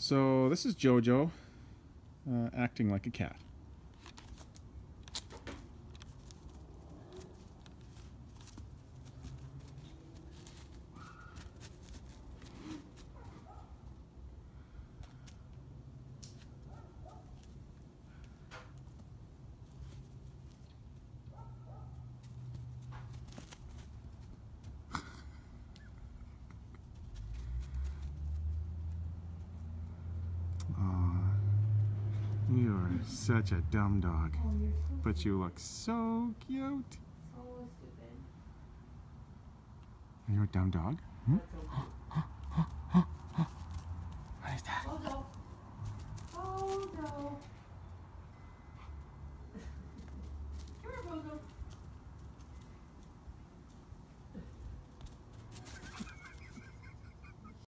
So this is Jojo acting like a cat. You are such a dumb dog, but you look so cute. So stupid. Are you a dumb dog? Hmm?